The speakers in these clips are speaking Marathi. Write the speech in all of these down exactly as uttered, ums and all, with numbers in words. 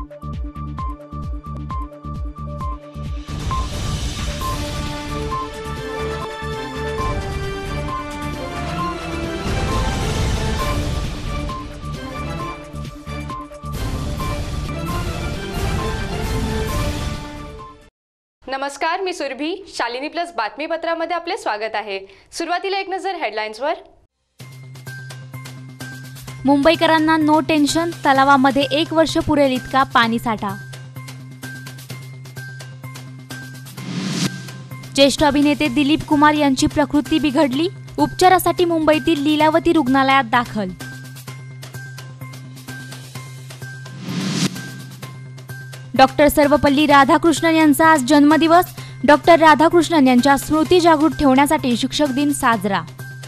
नमस्कार, मी सुरभी. शालिनी प्लस बातमीपत्रामध्ये आपले स्वागत आहे. सुरुवातीला एक नजर हेडलाईन्सवर. मुंबईकरांना नो टेन्शन, तलावामध्ये एक वर्ष पुरेल इतका पाणीसाठा. ज्येष्ठ अभिनेते दिलीप कुमार यांची प्रकृती बिघडली, उपचारासाठी मुंबईतील लीलावती रुग्णालयात दाखल. डॉक्टर सर्वपल्ली राधाकृष्णन यांचा आज जन्मदिवस. डॉक्टर राधाकृष्णन यांच्या स्मृती जागृत ठेवण्यासाठी शिक्षक दिन साजरा.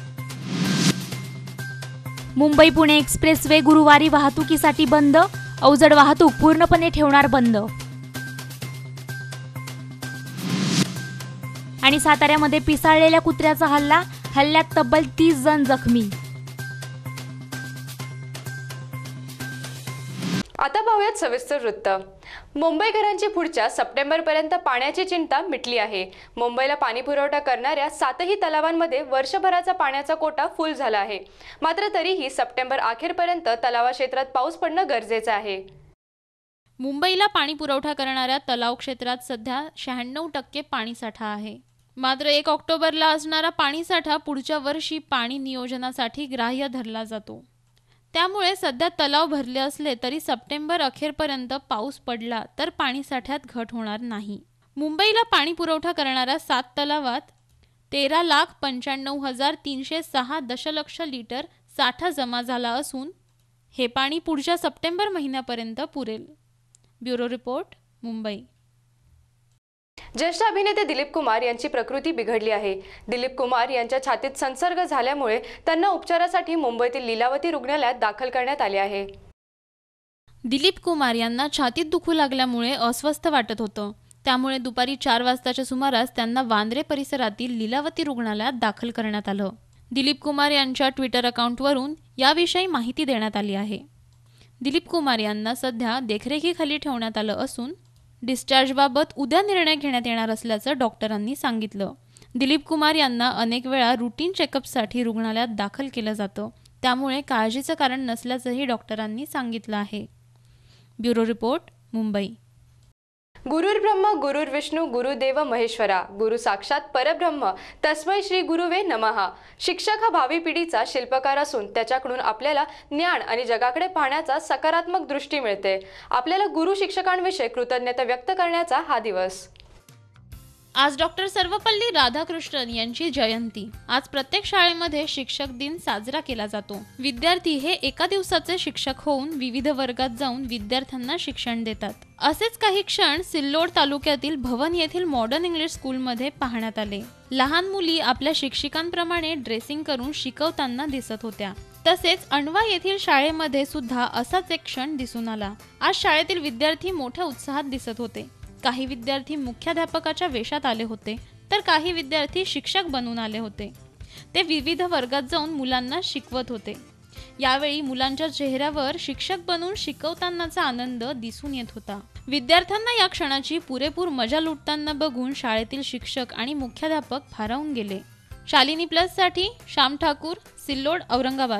मुंबई पुणे एक्सप्रेस-वे गुरुवारी वाहतुकीसाठी बंद, अवजड वाहतूक पूर्णपणे ठेवणार बंद. आणि साताऱ्यामध्ये पिसाळलेल्या कुत्र्याचा हल्ला, हल्ल्यात तब्बल तीस जण जखमी. आता पाहूयात सविस्तर वृत्त. मुंबईकरांची पुढच्या सप्टेंबर पर्यंत पाण्याची चिंता मिटली आहे. मुंबईला पाणी पुरवठा करणाऱ्या सातही तलावांमध्ये वर्षभराचा पाण्याचा कोटा फुल झाला आहे. मात्र तरीही सप्टेंबर अखेरपर्यंत तलाव क्षेत्रात पाऊस पडणं गरजेचं आहे. मुंबईला पाणी पुरवठा करणाऱ्या तलाव क्षेत्रात सध्या शहाण्णव टक्के पाणीसाठा आहे. मात्र एक ऑक्टोबरला असणारा पाणीसाठा पुढच्या वर्षी पाणी नियोजनासाठी ग्राह्य धरला जातो. त्यामुळे सध्या तलाव भरले असले तरी सप्टेंबर अखेरपर्यंत पाऊस पडला तर पाणीसाठ्यात घट होणार नाही. मुंबईला पाणी पुरवठा करणाऱ्या सात तलावात तेरा लाख पंच्याण्णव हजार तीनशे सहा दशलक्ष लिटर साठा जमा झाला असून हे पाणी पुढच्या सप्टेंबर महिन्यापर्यंत पुरेल. Bureau report, Mumbai. ज्येष्ठ अभिनेते दिलीप कुमार यांची प्रकृती बिघडली आहे. दिलीप कुमार यांच्या छातीत संसर्ग झाल्यामुळे त्यांना उपचारासाठी मुंबईतील लीलावती रुग्णालयात दाखल करण्यात आले आहे. दिलीप कुमार यांना छातीत दुखू लागल्यामुळे अस्वस्थ वाटत होतं. त्यामुळे दुपारी चार वाजताच्या सुमारास त्यांना वांद्रे परिसरातील लीलावती रुग्णालयात दाखल करण्यात आलं. दिलीप कुमार यांच्या ट्विटर अकाउंटवरून याविषयी माहिती देण्यात आली आहे. दिलीप कुमार यांना सध्या देखरेखीखाली ठेवण्यात आलं असून डिस्चार्जबाबत उद्या निर्णय घेण्यात येणार असल्याचं डॉक्टरांनी सांगितलं. दिलीप कुमार यांना अनेक वेळा रुटीन चेकअपसाठी रुग्णालयात दाखल केलं जातं. त्यामुळे काळजीचं कारण नसल्याचंही डॉक्टरांनी सांगितलं आहे. Bureau report, Mumbai. गुरुर् ब्रह्म गुरुर् विष्णू गुरुदेव महेश्वरा, गुरु साक्षात परब्रह्म तस्मै श्री गुरुवे नमः. शिक्षक हा भावी पिढीचा शिल्पकार असून त्याच्याकडून आपल्याला ज्ञान आणि जगाकडे पाहण्याचा सकारात्मक दृष्टी मिळते. आपल्याला गुरु शिक्षकांविषयी कृतज्ञता व्यक्त करण्याचा हा दिवस. आज डॉक्टर सर्वपल्ली राधाकृष्णन यांची जयंती. आज प्रत्येक शाळेमध्ये शिक्षक दिन साजरा केला जातो. विद्यार्थी हे एका दिवसाचे शिक्षक होऊन विविध वर्गात जाऊन विद्यार्थ्यांना शिक्षण देतात. असेच काही क्षण सिल्लोड तालुक्यातील भवन येथील मॉडर्न इंग्लिश स्कूलमध्ये पाहण्यात आले. लहान मुली आपल्या शिक्षकांप्रमाणे ड्रेसिंग करून शिकवताना दिसत होत्या. तसेच अण्वा येथील शाळेमध्ये सुद्धा असाच एक क्षण दिसून आला. आज शाळेतील विद्यार्थी मोठ्या उत्साहात दिसत होते. काही विद्यार्थी मुख्याध्यापकाच्या वेशात आले होते तर काही विद्यार्थी शिक्षक बनून आले होते. ते विविध वर्गात जाऊन मुलांना शिकवत होते. यावेळी मुलांच्या चेहऱ्यावर शिक्षक बनून शिकवतानाचा आनंद दिसून येत होता. विद्यार्थ्यांना या क्षणाची पुरेपूर मजा लुटताना बघून शाळेतील शिक्षक आणि मुख्याध्यापक भारावून गेले. शालिनी प्लस साठी श्याम ठाकूर, सिल्लोड, औरंगाबाद.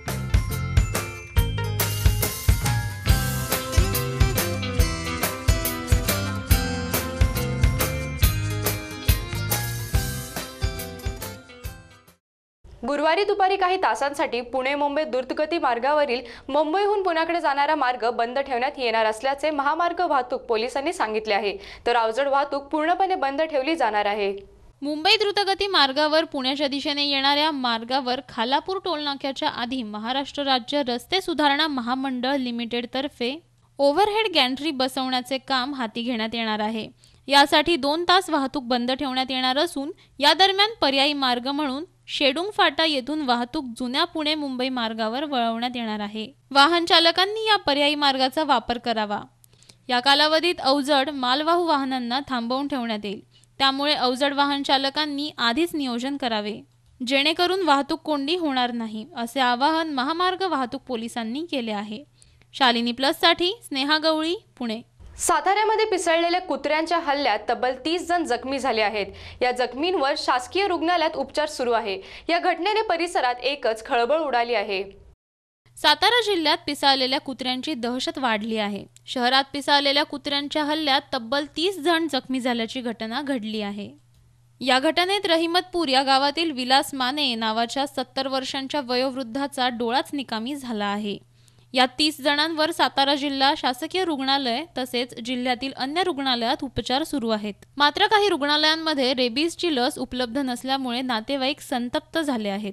गुरुवारी दुपारी काही तासांसाठी पुणे मुंबई द्रुतगती मार्गावरील मुंबईहून पुण्याकडे जाणारा मार्ग बंद ठेवण्यात येणार असल्याचे महामार्ग वाहतूक पोलिसांनी सांगितले आहे. तर अवजड वाहतूक पूर्णपणे बंद ठेवली जाणार आहे. मुंबई द्रुतगती मार्गावर पुण्याच्या दिशेने येणाऱ्या मार्गावर खालापूर टोलनाक्याच्या आधी महाराष्ट्र राज्य रस्ते सुधारणा महामंडळ लिमिटेड तर्फे ओव्हरहेड गॅन्ट्री बसवण्याचे काम हाती घेण्यात येणार आहे. यासाठी दोन तास वाहतूक बंद ठेवण्यात येणार असून या दरम्यान पर्यायी मार्ग म्हणून शेडुंग फाटा येथून वाहतूक जुन्या पुणे मुंबई मार्गावर वळवण्यात येणार आहे. वाहन चालकांनी या पर्यायी मार्गाचा वापर करावा. या कालावधीत अवजड मालवाहू वाहनांना थांबवून ठेवण्यात येईल. त्यामुळे अवजड वाहन चालकांनी आधीच नियोजन करावे जेणेकरून वाहतूक कोंडी होणार नाही, असे आवाहन महामार्ग वाहतूक पोलिसांनी केले आहे. शालिनी प्लससाठी स्नेहा गवळी, पुणे. साताऱ्यामध्ये पिसळलेल्या कुत्र्यांच्या हल्ल्यात तब्बल तीस जण जखमी झाले आहेत. या जखमींवर शासकीय रुग्णालयात उपचार सुरू आहे. या घटनेने परिसरात एकच खळबळ उडाली आहे. सातारा जिल्ह्यात पिसाळलेल्या कुत्र्यांची दहशत वाढली आहे. शहरात पिसाळलेल्या कुत्र्यांच्या हल्ल्यात तब्बल तीस जण जखमी झाल्याची घटना घडली आहे. या घटनेत रहिमतपूर या गावातील विलास माने नावाच्या सत्तर वर्षांच्या वयोवृद्धाचा डोळाच निकामी झाला आहे. या तीस जणांवर सातारा जिल्हा शासकीय रुग्णालय तसेच जिल्ह्यातील अन्य रुग्णालयात उपचार सुरू आहेत. मात्र काही रुग्णालयांमध्ये रेबीजची लस उपलब्ध नसल्यामुळे नातेवाईक संतप्त झाले आहेत.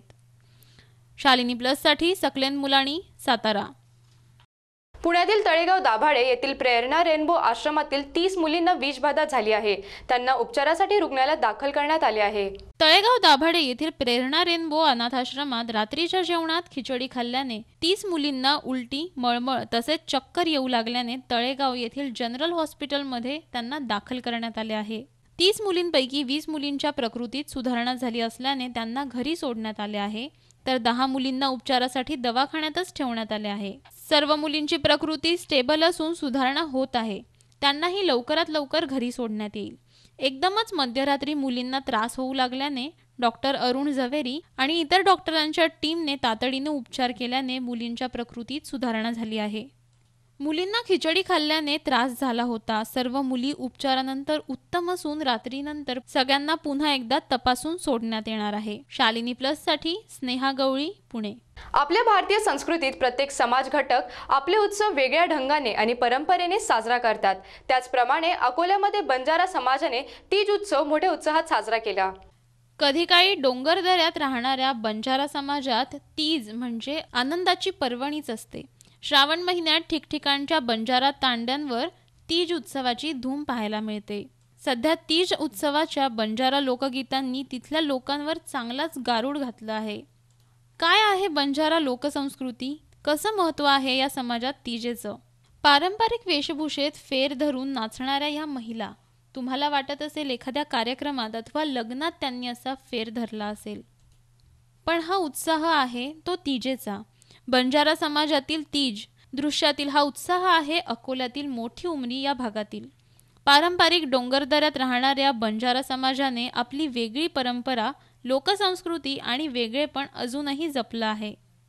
शालिनी प्लससाठी सकलेन मुलाणी, सातारा. पुण्यातील तळेगाव दाभाडे येथील प्रेरणा रेनबो आश्रमातील तीस मुलींना विषबाधा झाली आहे. त्यांना उपचारासाठी रुग्णालयात दाखल करण्यात आले आहे. तळेगाव दाभाडे येथील प्रेरणा रेनबो अनाथाश्रमात रात्रीच्या जेवणात खिचडी खाल्ल्याने तीस मुलींना उलटी, मळमळ तसेच चक्कर येऊ लागल्याने तळेगाव येथील जनरल हॉस्पिटलमध्ये त्यांना दाखल करण्यात आले आहे. तीस मुलींपैकी वीस मुलींच्या प्रकृतीत सुधारणा झाली असल्याने त्यांना घरी सोडण्यात आले आहे, तर दहा मुलींना उपचारासाठी दवाखान्यातच ठेवण्यात आले आहे. सर्व मुलींची प्रकृती स्टेबल असून सुधारणा होत आहे. त्यांनाही लवकरात लवकर घरी सोडण्यात येईल. एकदमच मध्यरात्री मुलींना त्रास होऊ लागल्याने डॉक्टर अरुण झवेरी आणि इतर डॉक्टरांच्या टीमने तातडीने उपचार केल्याने मुलींच्या प्रकृतीत सुधारणा झाली आहे. मुलींना खिचडी खाल्ल्याने त्रास झाला होता. सर्व मुली उपचारानंतर उत्तम असून रात्रीनंतर सगळ्यांना पुन्हा एकदा तपासून सोडण्यात येणार आहे. शालिनी प्लससाठी स्नेहा गवळी, पुणे. आपल्या भारतीय संस्कृतीत प्रत्येक समाज घटक आपले उत्सव वेगळ्या ढंगाने आणि परंपरेने साजरा करतात. त्याचप्रमाणे अकोल्यामध्ये बंजारा समाजाने तीज उत्सव मोठ्या उत्साहात साजरा केला. कधी काळी डोंगरदऱ्यात राहणाऱ्या बंजारा समाजात तीज म्हणजे आनंदाची पर्वणीच असते. श्रावण महिन्यात ठिकठिकाणच्या बंजारा तांड्यांवर तीज उत्सवाची धूम पाहायला मिळते. सध्या तीज उत्सवाच्या बंजारा लोकगीतांनी तिथल्या लोकांवर चांगलाच गारूड घातलं आहे. काय आहे बंजारा लोकसंस्कृती, कसं महत्त्व आहे या समाजात तीजेचं? पारंपरिक वेशभूषेत फेर धरून नाचणाऱ्या या महिला, तुम्हाला वाटत असेल एखाद्या कार्यक्रमात अथवा लग्नात त्यांनी असा फेर धरला असेल, पण हा उत्साह आहे तो तीजेचा. बंजारा समाजातील तीज दृश्यातील हा उत्साह आहे अकोल्यातील मोठी उमरी या भागातील. पारंपरिक डोंगरदऱ्यात राहणाऱ्या बंजारा समाजाने आपली वेगळी परंपरा, लोकसंस्कृती आणि वेगळेपण अजूनही जपलं आहे.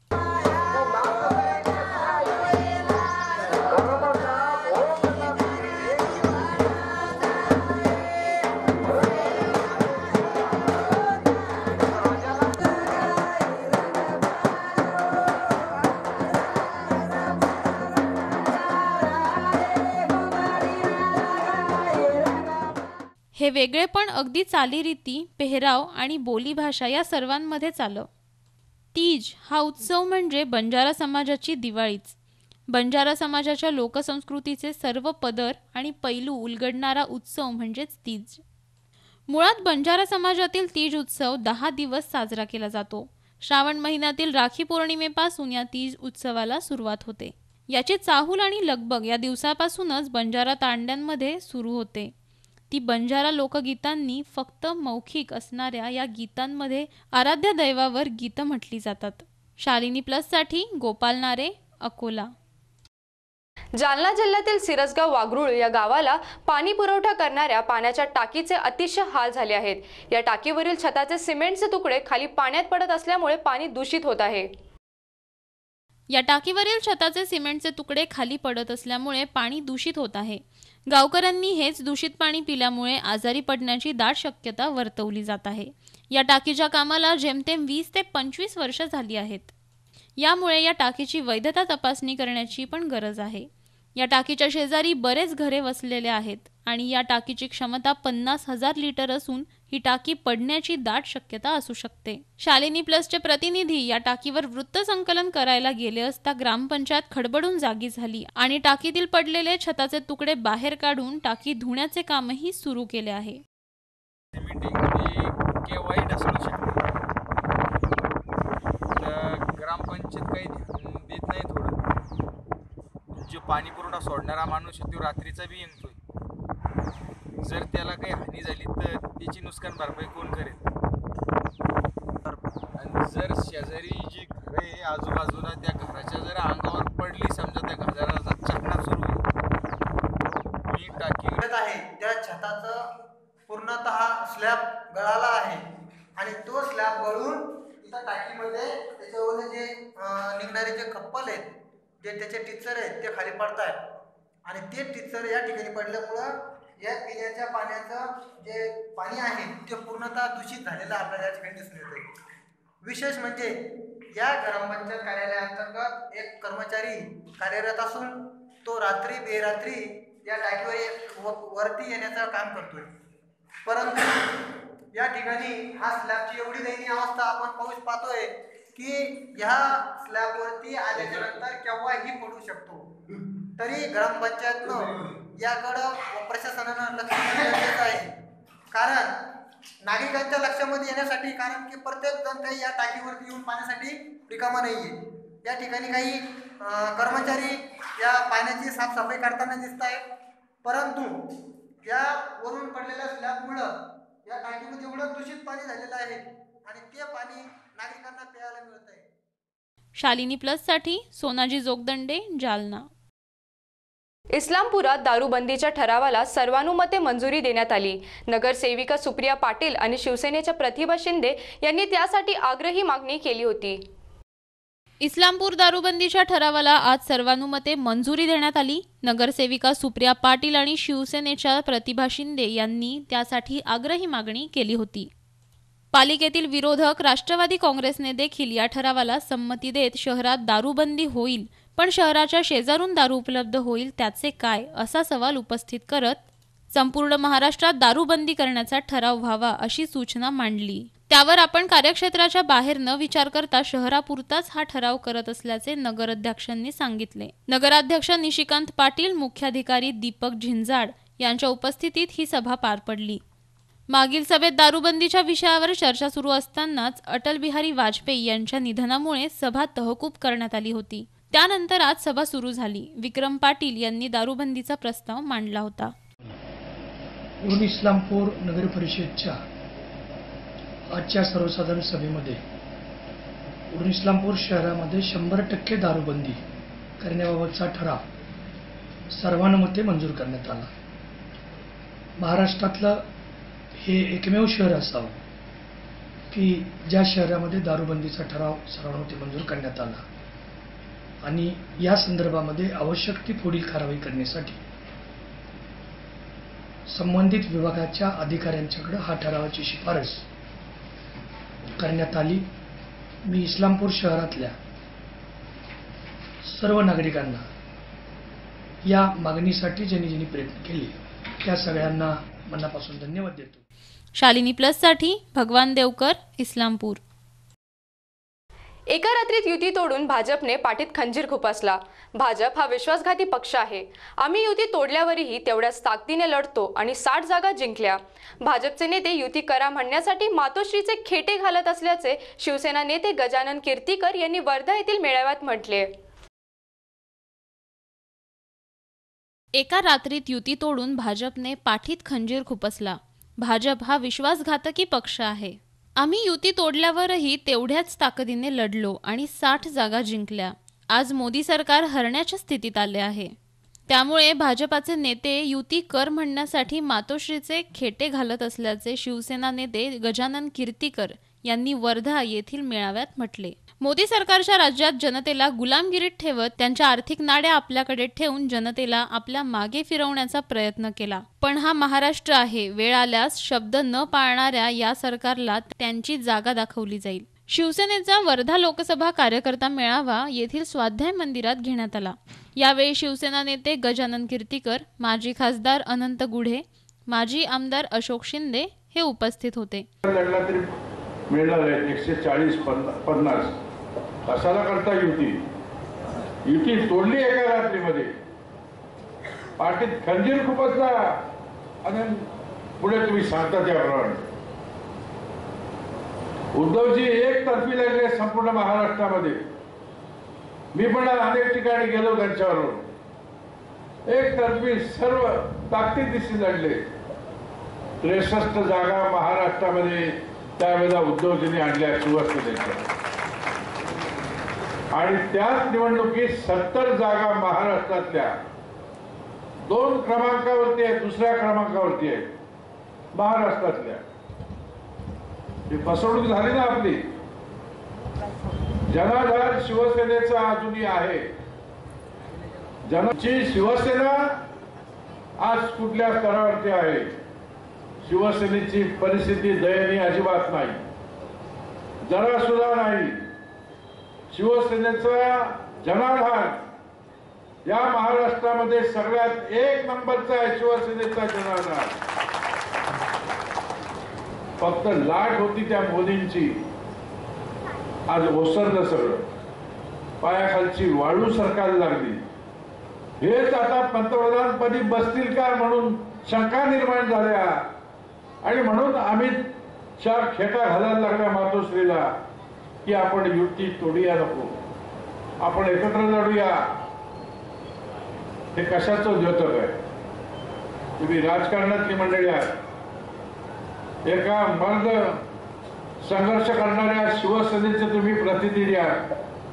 हे वेगळेपण अगदी चालीरीती, पेहराव आणि बोलीभाषा या सर्वांमध्येच आलं. तीज हा उत्सव म्हणजे बंजारा समाजाची दिवाळीच. बंजारा समाजाच्या लोकसंस्कृतीचे सर्व पदर आणि पैलू उलगडणारा उत्सव म्हणजेच तीज. मुळात बंजारा समाजातील तीज उत्सव दहा दिवस साजरा केला जातो. श्रावण महिन्यातील राखी पौर्णिमेपासून या तीज उत्सवाला सुरुवात होते. याची चाहूल आणि लगबग या दिवसापासूनच बंजारा तांड्यांमध्ये सुरू होते. ती बंजारा लोकगीतांनी फक्त मौखिक असणाऱ्या या गीतांमध्ये आराध्य दैवावर गीतं म्हटली जातात. शालिनी प्लससाठी गोपाल नारे, अकोला. जालना जिल्ह्यातील सिरसगाव वाघरूळ या गावाला पाणी पुरवठा करणाऱ्या पाण्याच्या टाकीचे अतिशय हाल झाले आहेत. या टाकीवरील छताचे सिमेंटचे तुकडे खाली पाण्यात पडत असल्यामुळे पाणी दूषित होत आहे. या टाकीवरील छताचे सिमेंटचे तुकडे खाली पडत असल्यामुळे पाणी दूषित होत आहे. गावकऱ्यांनी हेच दूषित पाणी पिल्यामुळे आजारी पडण्याची दाट शक्यता वर्तवली जात आहे. या टाकीच्या कामाला जेमतेम वीस ते पंचवीस वर्ष झाली आहेत. यामुळे या टाकीची वैधता तपासणी करण्याची पण गरज आहे. या टाकीच्या शेजारी बरेच घरे वसलेले आहेत आणि या टाकीची क्षमता पन्नास हजार लिटर असून ही टाकी पडण्याची दाट शक्यता असू शकते. शालिनी प्लसचे प्रतिनिधी या टाकीवर वृत्तसंकलन करायला गेले असता ग्रामपंचायत खडबडून जागी झाली आणि टाकीतील पडलेले छताचे तुकडे बाहेर काढून टाकी धुण्याचे कामही सुरू केले आहे. ग्रामपंचायत काही ध्यान देत नाही. थोडं जो पाणी पुरवठा सोडणारा माणूस तो रात्रीचा बी येतोय. जर त्याला काही हानी झाली तर त्याची नुकसान भरपाई कोण करेल? आणि जर शेजारी जी घरे आजूबाजूला त्या घराच्या जर अंगावर पडली समजा त्या घरा आहे त्या छताचं पूर्णतः स्लॅब गळाला आहे आणि तो स्लॅब गळून इथं टाकीमध्ये त्याच्यावर जे अं, निघणारे जे कप्पल आहेत, जे त्याचे टिचर आहेत ते खाली पडत आहेत आणि ते टिचर या ठिकाणी पडल्यामुळं या पिण्याच्या पाण्याचं जे पाणी आहे ते पूर्णतः दूषित झालेलं आपल्याला या ठिकाणी दिसून येते. विशेष म्हणजे या ग्रामपंचायत कार्यालयाअंतर्गत एक कर्मचारी कार्यरत असून तो रात्री बेरात्री या टाकीवर वरती येण्याचं काम करतोय, परंतु या ठिकाणी हा स्लॅबची एवढी दयनीय अवस्था आपण पाऊस पाहतोय की ह्या स्लॅबवरती आल्याच्या नंतर केव्हाही पडू शकतो. तरी ग्रामपंचायतनं याकडं व प्रशासनानं लक्ष देणं गरजेचं आहे, कारण नागरिकांच्या लक्षामध्ये येण्यासाठी, कारण की प्रत्येक जण काही या टाकीवरती येऊन पाण्यासाठी रिकामा नाहीये. या ठिकाणी काही कर्मचारी या पाण्याची साफसफाई करताना दिसत आहेत, परंतु या वरून पडलेल्या स्लॅबमुळं या टाकीमध्ये एवढं दूषित पाणी झालेलं आहे आणि ते पाणी नागरिकांना प्यायला मिळत आहे. शालिनी प्लस साठी सोनाजी जोगदंडे, जालना. इस्लामपुरात दारूबंदीच्या ठरावाला सर्वानुमते मंजुरी देण्यात आली. नगरसेविका सुप्रिया पाटील आणि शिवसेनेच्या प्रतिभा शिंदे यांनी त्यासाठी आग्रही मागणी केली होती. इस्लामपूर दारूबंदीच्या ठरावाला आज सर्वानुमते मंजुरी देण्यात आली. नगरसेविका सुप्रिया पाटील आणि शिवसेनेच्या प्रतिभा शिंदे यांनी त्यासाठी आग्रही मागणी केली होती. पालिकेतील विरोधक राष्ट्रवादी काँग्रेसने देखील या ठरावाला संमती देत शहरात दारूबंदी होईल, पण शहराच्या शेजारून दारू उपलब्ध होईल त्याचे काय, असा सवाल उपस्थित करत संपूर्ण महाराष्ट्रात दारूबंदी करण्याचा ठराव व्हावा अशी सूचना मांडली. त्यावर आपण कार्यक्षेत्राच्या बाहेर न विचार करता शहरापुरताच हा ठराव करत असल्याचे नगराध्यक्षांनी सांगितले. नगराध्यक्ष निशिकांत पाटील, मुख्याधिकारी दीपक झिंजाड यांच्या उपस्थितीत ही सभा पार पडली. मागील सभेत दारूबंदीच्या विषयावर चर्चा सुरू असतानाच अटल बिहारी वाजपेयी यांच्या निधनामुळे सभा तहकूब करण्यात आली होती. त्यानंतर आज सभा सुरू झाली. विक्रम पाटील यांनी दारूबंदीचा प्रस्ताव मांडला होता. उरण इस्लामपूर नगर परिषदच्या आजच्या सर्वसाधारण सभेमध्ये उरण इस्लामपूर शहरामध्ये शंभर टक्के दारूबंदी करण्याबाबतचा ठराव सर्वानुमते मंजूर करण्यात आला. महाराष्ट्रातलं हे एकमेव शहर असावं की ज्या शहरामध्ये दारूबंदीचा ठराव सर्वानुमते मंजूर करण्यात आला आणि या संदर्भामध्ये आवश्यक ती पुढील कारवाई करण्यासाठी संबंधित विभागाच्या अधिकाऱ्यांच्याकडे हा ठरावाची शिफारस करण्यात आली. मी इस्लामपूर शहरातल्या सर्व नागरिकांना या मागणीसाठी ज्यांनी ज्यांनी प्रयत्न केले त्या सगळ्यांना मनापासून धन्यवाद देतो. शालिनी प्लस साठी भगवान देवकर, इस्लामपूर. एका रात्रीत युती तोडून भाजपने पाठीत खंजीर खुपसला. भाजप हा विश्वासघाती पक्ष आहे. आम्ही युती तोडल्यावरही तेवढ्याच ताकदीने लढतो आणि साठ जागा जिंकल्या. भाजपचे नेते युती करा म्हणण्यासाठी मातोश्रीचे खेटे घालत असल्याचे शिवसेना नेते गजानन कीर्तीकर यांनी वर्धा येथील मेळाव्यात म्हटले. एका रात्रीत युती तोडून भाजपने पाठीत खंजीर खुपसला. भाजप हा विश्वासघातकी पक्ष आहे. आम्ही युती तोडल्यावरही तेवढ्याच ताकदीने लढलो आणि साठ जागा जिंकल्या. आज मोदी सरकार हरण्याच्या स्थितीत आले आहे. त्यामुळे भाजपाचे नेते युती कर म्हणण्यासाठी मातोश्रीचे खेटे घालत असल्याचे शिवसेना नेते गजानन कीर्तीकर यांनी वर्धा येथील मेळाव्यात म्हटले. मोदी सरकारच्या राज्यात जनतेला गुलामगिरीत ठेवत त्यांच्या आर्थिक नाड्या आपल्याकडे ठेवून जनतेला आपल्या मागे फिरवण्याचा प्रयत्न केला. पण हा महाराष्ट्र आहे. वेळ आल्यास शब्द न पाळणाऱ्या या सरकारला त्यांची जागा दाखवली जाईल. शिवसेनेचा वर्धा लोकसभा कार्यकर्ता मेळावा येथील स्वाध्याय मंदिरात घेण्यात आला. यावेळी शिवसेना नेते गजानन कीर्तीकर, माजी खासदार अनंत गुढे, माजी आमदार अशोक शिंदे हे उपस्थित होते. मिळणार आहे एकशे चाळीस पन्नास कशाला करता युती युती तोडली एका रात्रीमध्ये. पाठीत खंजीर खुपसला आणि पुढे तुम्ही सांगता त्याप्रमाणे उद्धवजी एक तर्फी लागले संपूर्ण महाराष्ट्रामध्ये. मी पण अनेक ठिकाणी गेलो त्यांच्यावर एक तर्फी सर्व ताकदीनिशी लढले. त्रेसष्ट जागा महाराष्ट्रामध्ये त्यावेळेला उद्धवजींनी आणल्या शिवसेनेच्या आणि त्याच निवडणुकीत सत्तर जागा महाराष्ट्रातल्या दोन क्रमांकावरती आहे, दुसऱ्या क्रमांकावरती आहे महाराष्ट्रातल्या. ही फसवणूक झाली ना आपली. जनाधार शिवसेनेचा अजूनही आहे. जनाची शिवसेना आज कुठल्या स्तरावरती आहे. शिवसेनेची परिस्थिती दयनीय अजिबात नाही, जरा सुद्धा नाही. शिवसेनेचा जनाधार या महाराष्ट्रामध्ये सगळ्यात एक नंबरचा आहे. शिवसेनेचा जनाधार. फक्त लाट होती त्या मोदींची, आज ओसरलं सगळं. पायाखालची वाळू सरकारला लागली. हेच आता पंतप्रधानपदी बसतील का म्हणून शंका निर्माण झाल्या आणि म्हणून आम्ही चार खेटा घालायला लागल्या मातोश्रीला की आपण युती तोडूया नको, आपण एकत्र लढूया. हे कशाचं द्योतक आहे. तुम्ही राजकारणातली मंडळी आहात. एका मर्द संघर्ष करणाऱ्या शिवसेनेचे तुम्ही प्रतिनिधी आहात.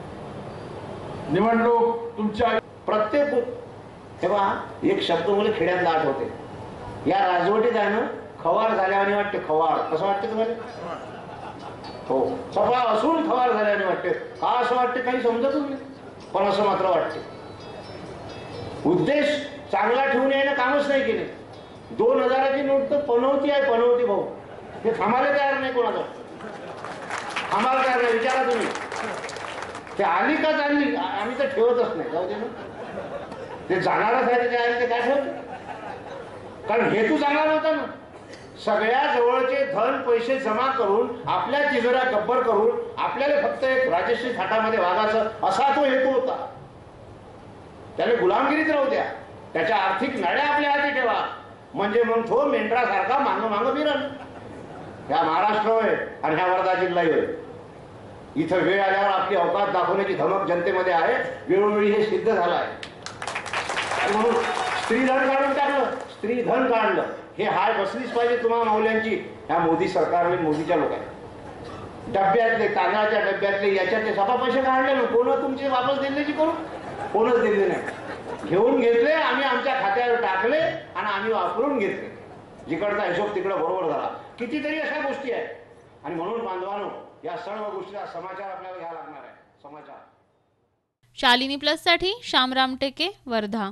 निवडणूक तुमच्या प्रत्येक तेव्हा एक शब्द मुले खेड्यात लाट होते. या राजवटीत आहे ना खवार झाल्याने वाटते. खवार कसं वाटते तुम्हाला? हो, सभा असून खवार झाल्याने वाटते. का असं वाटते काही समजतच नाही, पण असं मात्र वाटते. उद्देश चांगला ठेवून याने कामच नाही केले. दोन हजाराची नोट तर पनवती आहे, पनवती भाऊ. हे थांबायला तयार नाही कोणाचं. थांबायला तयार नाही. विचारा तुम्ही ते आली का चालली. आम्ही तर ठेवतच नाही. जाऊ दे ना, ते जाणारच आहे. ते आहे ते काय ठेवते. कारण हेतू चांगला नव्हता ना. सगळ्या जवळचे धन पैसे जमा करून आपल्या तिजोऱ्या गब्बर करून आपल्याला फक्त एक राजश्री थाटामध्ये वागायचं असा तो हेतू होता. त्याने गुलामगिरीत राहू द्या. त्याच्या आर्थिक नळ्या आपल्या हाती ठेवा म्हणजे मग तो मेंढरासारखा मागं मागं फिरण. ह्या महाराष्ट्र होय आणि ह्या वर्धा जिल्हा होय. इथं वेळ आल्यावर आपली अवकाश दाखवण्याची धमक जनतेमध्ये आहे. वेळोवेळी हे सिद्ध झालं आहे. म्हणून स्त्रीधन काढून टाकलं, स्त्रीधन काढलं. हे हाय बसलीच पाहिजे तुम्हाला माऊल्यांची. ह्या मोदी सरकारने मोदीच्या लोकांनी डब्यातले तांदळाच्या डब्यातले याच्यातले सभा पैसे काढले ना. कोण तुमचे वापस दिले की करून कोणच दिले नाही. घेऊन घेतले आम्ही आमच्या खात्यावर टाकले आणि आम्ही वापरून घेतले. जिकडचा हिशोब तिकडे बरोबर झाला. कितीतरी अशा गोष्टी आहेत. आणि म्हणून बांधवानो या सर्व गोष्टीचा समाचार आपल्याला घ्यावा लागणार आहे. समाचार. शालिनी प्लस साठी श्यामराम टेके, वर्धा.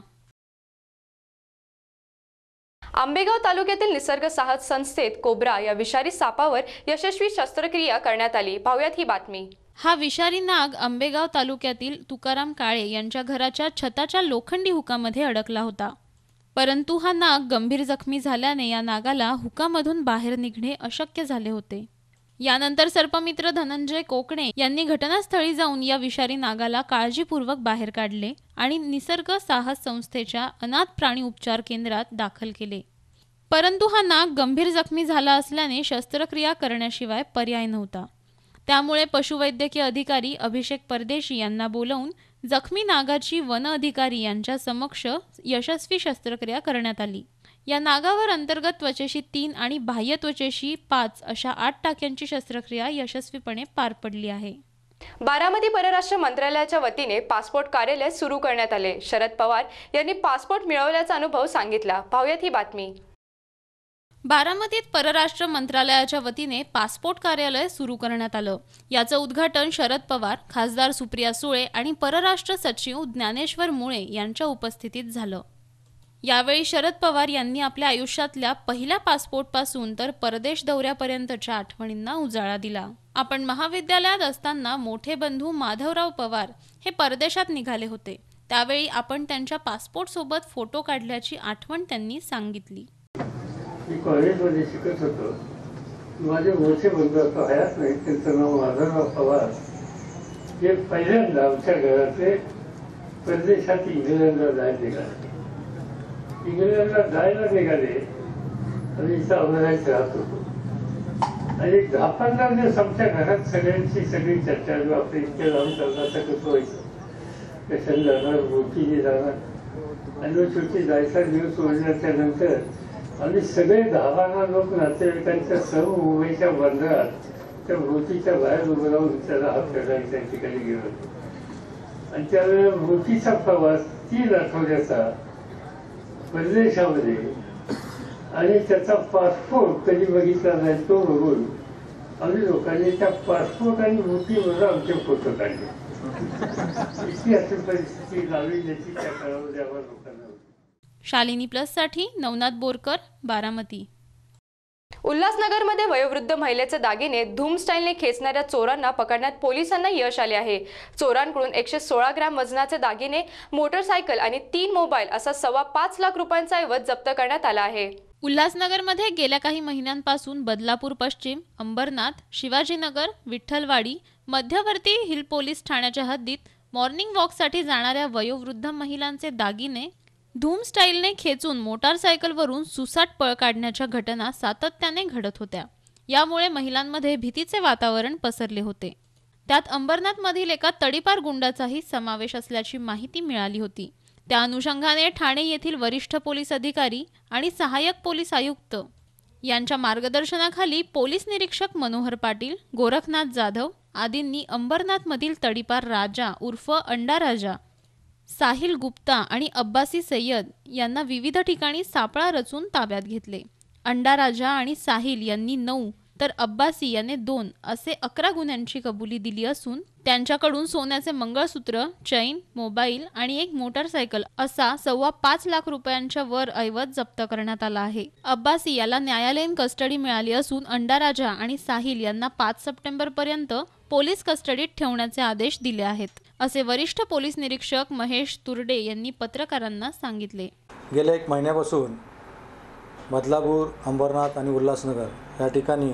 आंबेगाव तालुक्यातील निसर्ग साहस संस्थेत कोब्रा या विषारी सापावर यशस्वी शस्त्रक्रिया करण्यात आली. पाहुयात ही बातमी. हा विषारी नाग आंबेगाव तालुक्यातील तुकाराम काळे यांच्या घराच्या छताच्या लोखंडी हुकामध्ये अडकला होता. परंतु हा नाग गंभीर जखमी झाल्याने या नागाला हुकामधून बाहेर निघणे अशक्य झाले होते. यानंतर सर्पमित्र धनंजय कोकणे यांनी घटनास्थळी जाऊन या विषारी नागाला काळजीपूर्वक बाहेर काढले आणि निसर्ग साहस संस्थेच्या अनाथ प्राणी उपचार केंद्रात दाखल केले. परंतु हा नाग गंभीर जखमी झाला असल्याने शस्त्रक्रिया करण्याशिवाय पर्याय नव्हता. त्यामुळे पशुवैद्यकीय अधिकारी अभिषेक परदेशी यांना बोलावून जखमी नागाची वन अधिकारी यांच्या समक्ष यशस्वी शस्त्रक्रिया करण्यात आली. या नागावर अंतर्गत त्वचेशी तीन आणि बाह्य त्वचेशी पाच अशा आठ टाक्यांची शस्त्रक्रिया यशस्वीपणे पार पडली आहे. बारामती परराष्ट्र मंत्रालयाच्या वतीने पासपोर्ट कार्यालय सुरू करण्यात आले. शरद पवार यांनी पासपोर्ट मिळवल्याचा अनुभव सांगितला. पाहुयात ही बातमी. बारामतीत परराष्ट्र मंत्रालयाच्या वतीने पासपोर्ट कार्यालय सुरू करण्यात आलं. याचं उद्घाटन शरद पवार, खासदार सुप्रिया सुळे आणि परराष्ट्र सचिव ज्ञानेश्वर मुळे यांच्या उपस्थितीत झालं. यावेळी शरद पवार यांनी आपल्या आयुष्यातल्या पहिल्या पासपोर्टपासून तर परदेश दौऱ्यापर्यंतच्या आठवणींना उजाळा दिला. आपण महाविद्यालयात असताना मोठे बंधू माधवराव पवार हे परदेशात निघाले होते. त्यावेळी आपण त्यांच्या पासपोर्ट सोबत फोटो काढल्याची आठवण त्यांनी सांगितली. मी कॉलेजमध्ये शिकत होतो. माझे मोठे बंधू आता हयात नाही, त्यांचं नाव माधवराव पवार. हे पहिल्यांदा आमच्या घराचे परदेशात इंग्लंडला जायला निघाले. इंग्लंडला जायला निघाले आणि इथं अमरावतीत राहत होतो. आणि एक दहा पंधरा दिवस आमच्या घरात सगळ्यांची सगळी चर्चा आपल्या इतक्या लावून करण्याचं कसं व्हायचं, कशाने जाणार, रोटीने जाणार. आणि शेवटी जायचा दिवस ओढल्याच्या नंतर आम्ही सगळे दहा बारा लोक नातेवाईकांच्या सर्व मुंबईच्या बंदरात त्या रोटीच्या बाहेर उभं राहून त्याला हात करायला त्या ठिकाणी गेलो. आणि त्यावेळेला रोटीचा प्रवास तीन आठवड्याचा परदेशामध्ये आणि त्याचा पासपोर्ट कधी बघितला नाही तो बघून आम्ही लोकांनी त्या पासपोर्ट आणि मूर्तीवर आमचे फोटो काढले. इतकी अशी परिस्थिती गावी ज्याची त्या काळामध्ये आम्हाला लोकांना होती. शालिनी प्लस साठी नवनाथ बोरकर, बारामती. उल्हासनगरमध्ये वयोवृद्ध महिलेचे दागिने धूम स्टाईलने खेचणाऱ्या चोरांना पकडण्यात पोलिसांना यश आले आहे. चोरांकडून एकशे सोळा ग्रॅम वजनाचे दागिने, मोटरसायकल आणि तीन मोबाईल असा सव्वा पाच लाख रुपयांचा ऐवज जप्त करण्यात आला आहे. उल्हासनगरमध्ये गेल्या काही महिन्यांपासून बदलापूर पश्चिम, अंबरनाथ, शिवाजीनगर, विठ्ठलवाडी, मध्यवर्ती हिल पोलीस ठाण्याच्या हद्दीत मॉर्निंग वॉकसाठी जाणाऱ्या वयोवृद्ध महिलांचे दागिने धूम स्टाईलने खेचून मोटारसायकलवरून सुसाट पळ काढण्याच्या घटना सातत्याने घडत होत्या. यामुळे महिलांमध्ये भीतीचे वातावरण पसरले होते. त्यात अंबरनाथमधील एका तडीपार गुंडाचाही समावेश असल्याची माहिती मिळाली होती. त्या अनुषंगाने ठाणे येथील वरिष्ठ पोलीस अधिकारी आणि सहाय्यक पोलीस आयुक्त यांच्या मार्गदर्शनाखाली पोलीस निरीक्षक मनोहर पाटील, गोरखनाथ जाधव आदींनी अंबरनाथमधील तडीपार राजा उर्फ अंडा राजा, साहिल गुप्ता आणि अब्बासी सय्यद यांना विविध ठिकाणी सापळा रचून ताब्यात घेतले. अंडा राजा आणि साहिल यांनी नऊ तर अब्बासी याने दोन असे अकरा गुन्ह्यांची कबुली दिली असून त्यांच्याकडून सोन्याचे मंगळसूत्र, चैन, मोबाईल आणि एक मोटारसायकल असा सव्वा पाच लाख रुपयांच्या वर ऐवज जप्त करण्यात आला आहे. अब्बासी याला न्यायालयीन कस्टडी मिळाली असून अंडा राजा आणि साहिल यांना पाच सप्टेंबर पर्यंत पोलीस कस्टडीत ठेवण्याचे आदेश दिले आहेत, असे वरिष्ठ पोलीस निरीक्षक महेश तुर्डे यांनी पत्रकारांना सांगितले. गेल्या एक महिन्यापासून बदलापूर, अंबरनाथ आणि उल्हासनगर या ठिकाणी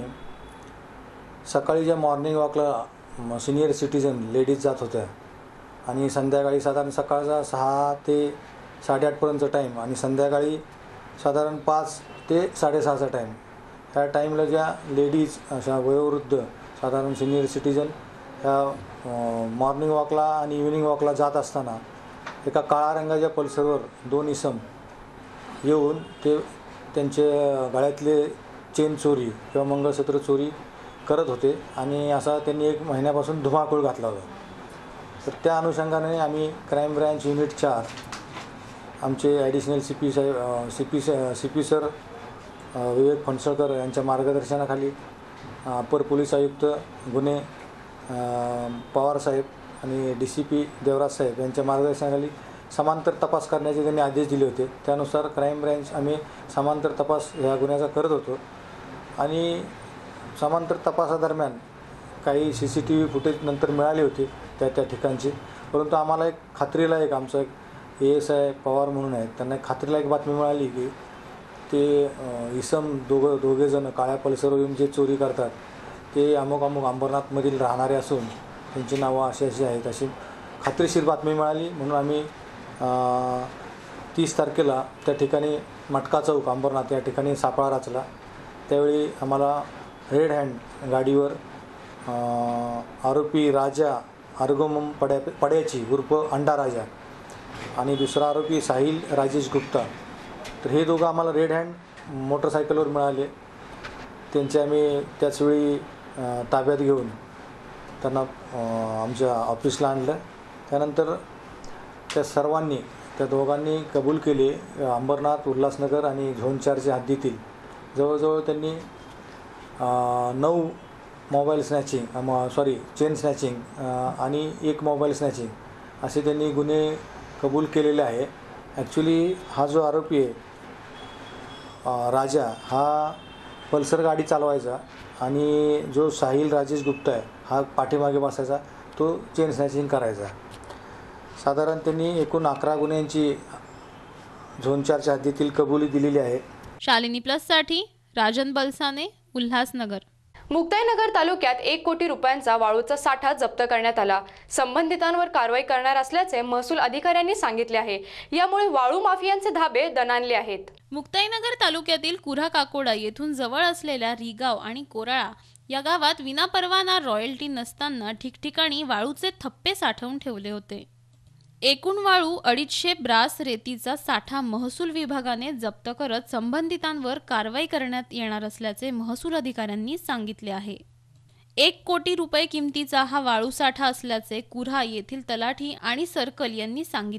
सकाळी ज्या मॉर्निंग वॉकला सिनियर सिटीजन लेडीज जात होत्या आणि संध्याकाळी साधारण सकाळचा सहा ते साडेआठपर्यंतचा टाईम आणि संध्याकाळी साधारण पाच ते साडेसहाचा टाईम, ह्या टाईमला ज्या लेडीज अशा वयोवृद्ध साधारण सिनियर सिटीजन ह्या मॉर्निंग वॉकला आणि इव्हिनिंग वॉकला जात असताना एका काळा रंगाच्या पल्सरवर दोन इसम येऊन ते त्यांचे गळ्यातले चेन चोरी किंवा मंगळसूत्र चोरी करत होते आणि असा त्यांनी एक महिन्यापासून धुमाकूळ घातला होता. तर त्या अनुषंगाने आम्ही क्राईम ब्रँच युनिट चार आमचे ॲडिशनल सी पी साहेब C P C P sir Vivek Phansalkar यांच्या मार्गदर्शनाखाली अपर पोलीस आयुक्त गुन्हे पवारसाहेब आणि डी सी पी देवराज साहेब यांच्या मार्गदर्शनाखाली समांतर तपास करण्याचे त्यांनी आदेश दिले होते. त्यानुसार क्राईम ब्रँच आम्ही समांतर तपास ह्या गुन्ह्याचा करत होतो आणि समांतर तपासादरम्यान काही C C T V footage नंतर मिळाले होते त्या त्या ठिकाणचे. परंतु आम्हाला एक खात्रीला एक आमचा एक ए एस आय पवार म्हणून आहेत, त्यांना एक खात्रीला एक बातमी मिळाली की ते इसम दोघं दोघेजणं काळ्या पल्सरवर येऊन जे चोरी करतात ते अमुक अमुक अंबरनाथमधील राहणारे असून त्यांची नावं अशी अशी आहेत अशी खात्रीशीर बातमी मिळाली. म्हणून आम्ही तीस तारखेला त्या ठिकाणी मटका चौक अंबरनाथ या ठिकाणी सापळा रचला. त्यावेळी आम्हाला रेड हँड गाडीवर आरोपी राजा अर्गोमम पड्या पड्याची उर्फ अंडा राजा आणि दुसरा आरोपी साहिल राजेश गुप्ता, तर हे दोघं आम्हाला रेड हँड मोटरसायकलवर मिळाले. त्यांचे आम्ही त्याचवेळी ताब्यात घेऊन त्यांना आमच्या ऑफिसला आणलं. त्यानंतर त्या सर्वांनी त्या दोघांनी कबूल केले अंबरनाथ, उल्हासनगर आणि झोन चारच्या हद्दीतील जवळजवळ त्यांनी नऊ mobile snatching sorry chain snatching आणि एक मोबाईल स्नॅचिंग असे त्यांनी गुन्हे कबूल केलेले आहे. ॲक्च्युली हा जो आरोपी आहे राजा हा पल्सर गाडी चालवायचा आणि जो साहिल राजेश गुप्ता आहे हा पाठीमागे बसायचा, तो चेन स्नॅचिंग करायचा. साधारण त्यांनी एकूण अकरा गुन्ह्यांची झोन चारच्या हद्दीतील कबुली दिलेली आहे. शालिनी प्लससाठी राजन बलसाने, उल्हासनगर. मुक्ताईनगर तालुक्यात एक कोटी रुपयांचा वाळूचा साठा जप्त करण्यात आला. संबंधितांवर कारवाई करणार असल्याचे महसूल अधिकाऱ्यांनी सांगितले आहे. यामुळे वाळू माफियांचे धाबे दणाणले आहेत. मुक्ताईनगर तालुक्यातील कुऱ्हा काकोडा येथून जवळ असलेल्या रिगाव आणि कोराळा या गावात विनापरवाना रॉयल्टी नसताना ठिकठिकाणी वाळूचे थप्पे साठवून ठेवले होते. एकूण वाळू अडीचशे ब्रास रेतीचा साठा महसूल विभागाने जप्त करत संबंधितांवर कारवाई करण्यात येणार असल्याचे महसूल अधिकाऱ्यांनी सांगितले आहे. एक कोटी रुपये किमतीचा हा वाळू साठा असल्याचे कुऱ्हा येथील तलाठी आणि सर्कल यांनी सांगितले.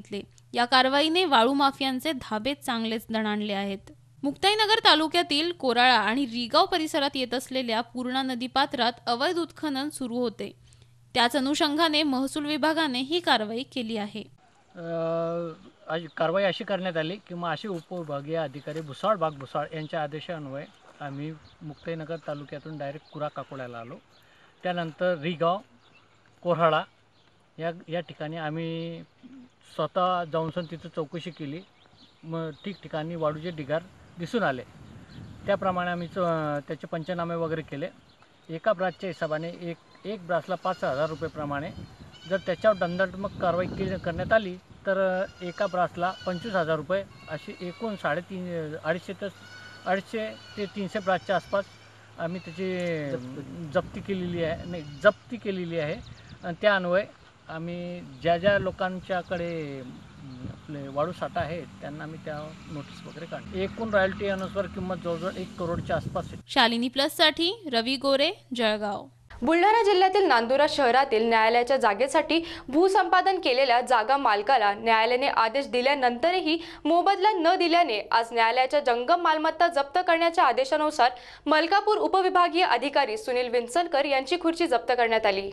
या कारवाईने वाळू माफियांचे धाबे चांगलेच दणाणले आहेत. मुक्ताईनगर तालुक्यातील कोराळा आणि रिगाव परिसरात येत असलेल्या पूर्णा नदी पात्रात अवैध उत्खनन सुरू होते. त्याच अनुषंगाने महसूल विभागाने ही कारवाई केली आहे. आज कारवाई अशी करण्यात आली की माशी उपविभागीय अधिकारी भुसाळ बाग भुसाळ यांच्या आदेशान्वये आम्ही मुक्ताईनगर तालुक्यातून डायरेक्ट कुरा काकोड्याला आलो. त्यानंतर रिगाव कोराळा या या ठिकाणी आम्ही स्वतः जाऊन तिथं चौकशी केली. मग ठिकठिकाणी वाळूचे ढिगार दिसून आले. त्याप्रमाणे आम्ही त्याचे पंचनामे वगैरे केले. एका ब्रासच्या हिशोबाने एक एक ब्रासला पाच हजार रुपयेप्रमाणे जर त्याच्यावर दंडात्मक कारवाई केली करण्यात आली तर एका ब्रासला पंचवीस हजार रुपये अशी एकूण साडेतीन अडीचशे ते अडीचशे ते तीनशे ब्रासच्या आसपास आम्ही त्याची जप्ती केलेली आहे नाही जप्ती केलेली आहे. आणि त्या अन्वये आम्ही ज्या ज्या लोकांच्याकडे आपले वाळू साठा आहे त्यांना आम्ही त्या नोटीस वगैरे काढली. एकूण रॉयल्टी अनुसार किंमत जवळजवळ एक करोडच्या आसपास आहे. शालिनी प्लस साठी रवी गोरे, जळगाव. बुलढाणा जिल्ह्यातील नांदुरा शहरातील न्यायालयाच्या जागेसाठी भूसंपादन केलेल्या जागा मालकाला न्यायालयाने आदेश दिल्यानंतरही मोबदला न दिल्याने आज न्यायालयाच्या जंगम मालमत्ता जप्त करण्याच्या आदेशानुसार मलकापूर उपविभागीय अधिकारी सुनील विंचनकर यांची खुर्ची जप्त करण्यात आली.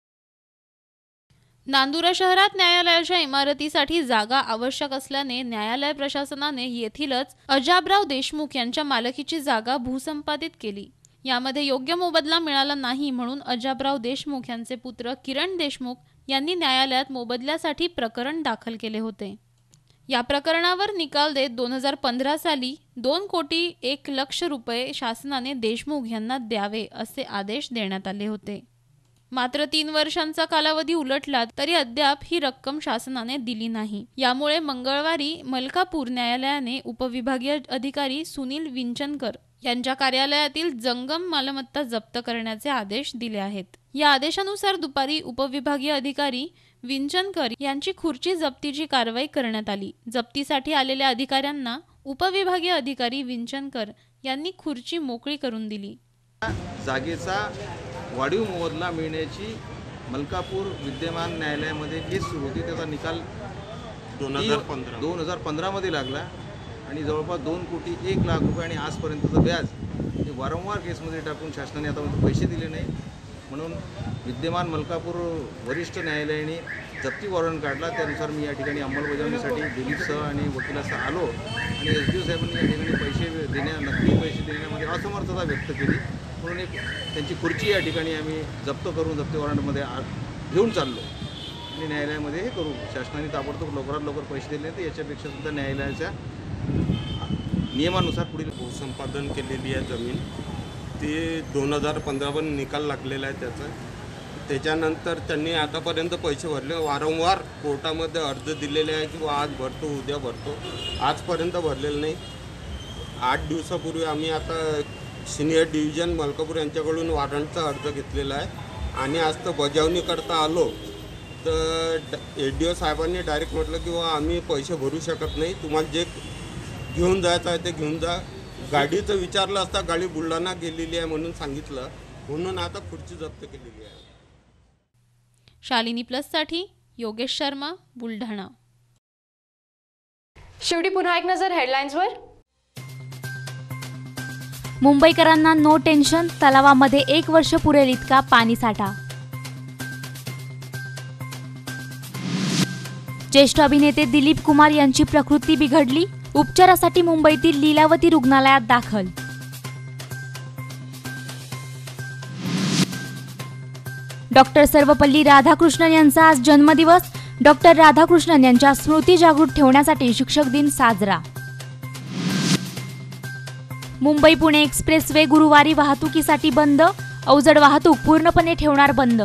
नांदुरा शहरात न्यायालयाच्या इमारतीसाठी जागा आवश्यक असल्याने न्यायालय प्रशासनाने येथीलच अजाबराव देशमुख यांच्या मालकीची जागा भूसंपादित केली. यामध्ये योग्य मोबदला मिळाला नाही म्हणून अजाबराव देशमुख यांचे पुत्र किरण देशमुख यांनी न्यायालयात मोबदल्यासाठी प्रकरण दाखल केले होते. या प्रकरणावर निकाल देत दोन हजार पंधरा साली दोन कोटी एक लक्ष रुपये शासनाने देशमुख यांना द्यावे असे आदेश देण्यात आले होते. मात्र तीन वर्षांचा कालावधी उलटला तरी अद्याप ही रक्कम शासनाने दिली नाही. यामुळे मंगळवारी मलकापूर न्यायालयाने उपविभागीय अधिकारी सुनील विंचनकर यांच्या कार्यालयातील जंगम मालमत्ता जप्त करण्याचे आदेश दिले आहेत. या आदेशानुसार दुपारी उपविभागीय अधिकारी विंचनकर यांची खुर्ची जप्तीची कारवाई करण्यात आली. जप्तीसाठी आलेल्या अधिकाऱ्यांना उपविभागीय अधिकारी विंचनकर यांनी खुर्ची मोकळी करून दिली. जागेचा वाढीव मोबदला मिळण्याची मलकापूर विद्यमान न्यायालयामध्ये केस सुरू होती. त्याचा निकाल दोन हजार पंधरा दोन हजार पंधरामध्ये लागला आणि जवळपास दोन कोटी एक लाख रुपये आणि आजपर्यंतचं व्याज हे वारंवार केसमध्ये टाकून शासनाने आतापर्यंत पैसे दिले नाही. म्हणून विद्यमान मलकापूर वरिष्ठ न्यायालयाने जप्ती वॉरंट काढला. त्यानुसार मी या ठिकाणी अंमलबजावणीसाठी दिलीपसह आणि वकिलासह आलो आणि एस डी ओ साहेबांनी या ठिकाणी पैसे देण्या नक्की पैसे देण्यामध्ये असमर्थता व्यक्त केली. म्हणून एक त्यांची खुर्ची या ठिकाणी आम्ही जप्त करून जप्ती वॉरंटमध्ये घेऊन चाललो आणि न्यायालयामध्ये हे करू. शासनाने ताबडतोब लवकरात लवकर पैसे दिले तर याच्यापेक्षा सुद्धा न्यायालयाच्या नियमानुसार पुढील भूसंपादन केलेली आहे जमीन ती दोन हजार पंधरापर्यंत निकाल लागलेला आहे त्याचा. त्याच्यानंतर त्यांनी आतापर्यंत पैसे भरले. वारंवार कोर्टामध्ये अर्ज दिलेले आहे की आज भरतो उद्या भरतो. आजपर्यंत भरलेलं नाही. आठ दिवसापूर्वी आम्ही आता सिनियर डिव्हिजन मलकापूर यांच्याकडून वॉरंटचा अर्ज घेतलेला आहे आणि आज तर बजावणी करता आलो तर ए डी ओ साहेबांनी डायरेक्ट म्हटलं की बा आम्ही पैसे भरू शकत नाही, तुम्हाला जे घेऊन जायचं आहे ते घेऊन जा. गाडीचं विचारलं असता गाडी बुलढाणा गेलेली आहे म्हणून सांगितलं. म्हणून आता खुर्ची जप्त केलेली आहे. शालिनी प्लस साठी योगेश शर्मा, बुलढाणा. शेवटी पुन्हा एक नजर हेडलाईन्सवर. मुंबईकरांना नो टेन्शन, तलावामध्ये एक वर्ष पुरेल इतका पाणीसाठा. ज्येष्ठ अभिनेते दिलीप कुमार यांची प्रकृती बिघडली, उपचारासाठी मुंबईतील लीलावती रुग्णालयात दाखल. डॉक्टर सर्वपल्ली राधाकृष्णन यांचा आज जन्मदिवस. डॉक्टर राधाकृष्णन यांच्या स्मृती जागृत ठेवण्यासाठी शिक्षक दिन साजरा. मुंबई पुणे एक्सप्रेस वे गुरुवारी वाहतुकीसाठी बंद, अवजड वाहतूक पूर्णपणे ठेवणार बंद.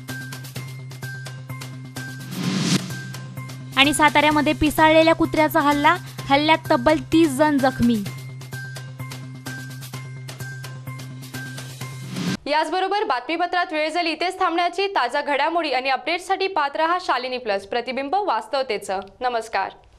आणि साताऱ्यामध्ये पिसाळलेल्या कुत्र्याचा हल्ला, हल्ल्यात तब्बल तीस जण जखमी. याचबरोबर बातमीपत्रात वेळ झाली इथेच थांबण्याची. ताज्या घडामोडी आणि अपडेट्ससाठी पाहत रहा शालिनी प्लस, प्रतिबिंब वास्तवतेचं. नमस्कार.